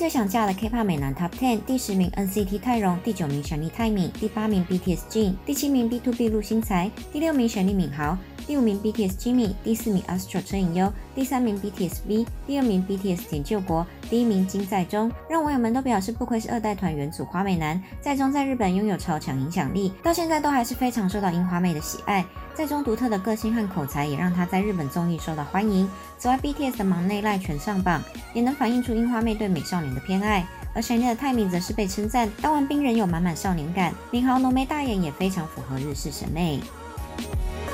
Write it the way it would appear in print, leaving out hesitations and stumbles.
最想嫁的 K-pop 美男 Top 10， 第10名 NCT 泰容，第9名神力泰敏，第8名 BTS Jin， 第7名 BTOB 陆星材，第6名神力敏豪，第5名 BTS Jimmy， 第4名 Astro 车银优，第3名 BTS V， 第2名 BTS 田柾国，第1名金在中。让网友们都表示，不愧是2代团元祖花美男，在中在日本拥有超强影响力，到现在都还是非常受到樱花妹的喜爱。在中独特的个性和口才也让他在日本综艺受到欢迎。此外 BTS 的忙内赖全上榜，也能反映出樱花妹对美少年的偏爱。而神力的泰敏则是被称赞当完兵仍有满满少年感，敏豪浓眉大眼也非常符合日式审美。